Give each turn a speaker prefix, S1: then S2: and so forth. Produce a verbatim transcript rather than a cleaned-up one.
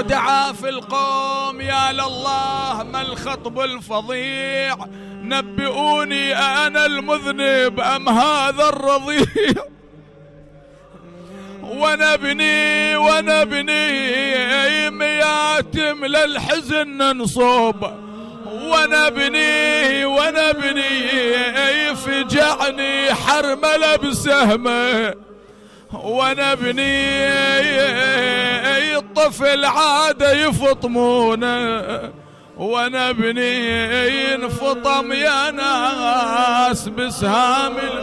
S1: ودعا في القوم يا لله ما الخطب الفظيع، نبئوني أنا المذنب أم هذا الرضيع، ونبني ونبني مياتم للحزن ننصب، ونبني ونبني فجعني حرملة بسهمه، ونبني الطفل عاد يفطمونه، ونبني ينفطم يا ناس بسهام